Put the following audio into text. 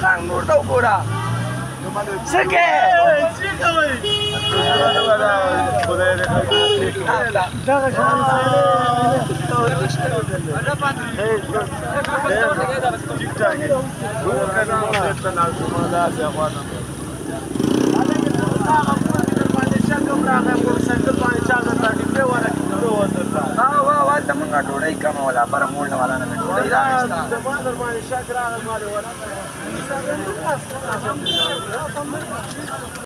خان نور ته وګوره څه کې هلته مونږ ډوډۍ کموله بره موړله والا نه مې ډوډۍ راغېسته